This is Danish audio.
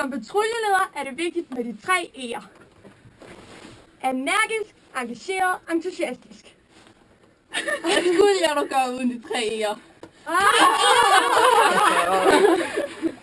Som patruljeleder er det vigtigt med de 3 E'er. Energisk, engageret, entusiastisk. Hvad skulle jeg dog gøre uden de 3 E'er?